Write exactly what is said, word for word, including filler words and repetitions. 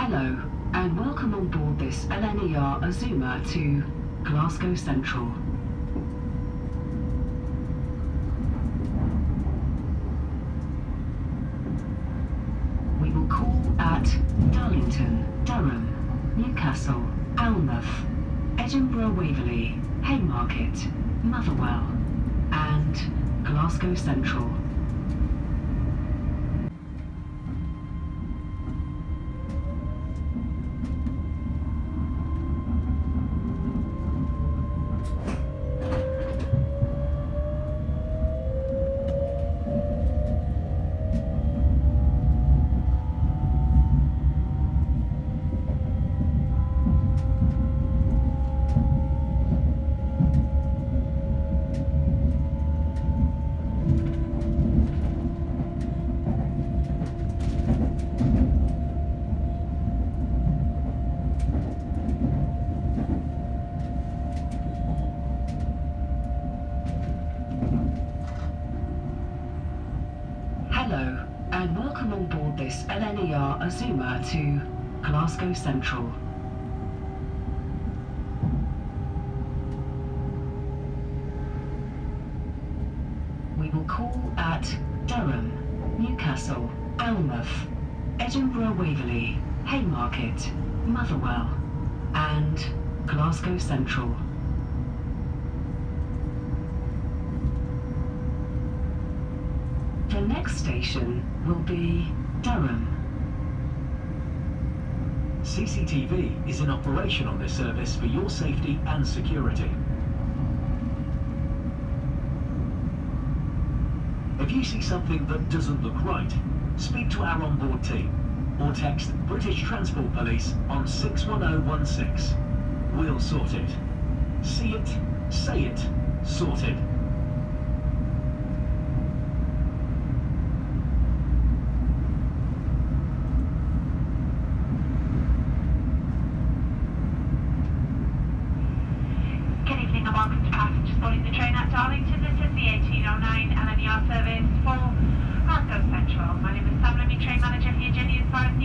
Hello, and welcome on board this L N E R Azuma to Glasgow Central. We will call at Darlington, Durham, Newcastle, Alnmouth, Edinburgh Waverley, Haymarket, Motherwell, and Glasgow Central. Hello, and welcome on board this L N E R Azuma to Glasgow Central. We will call at Durham, Newcastle, Alnmouth, Edinburgh Waverley, Haymarket, Motherwell, and Glasgow Central. The next station will be Durham. C C T V is in operation on this service for your safety and security. If you see something that doesn't look right, speak to our onboard team or text British Transport Police on six one zero one six. We'll sort it. See it, say it, sorted. Welcome to passengers boarding the train at Darlington. This is the eighteen oh nine L N E R service for Glasgow Central. My name is Sam, I'm your train manager for your journey as far as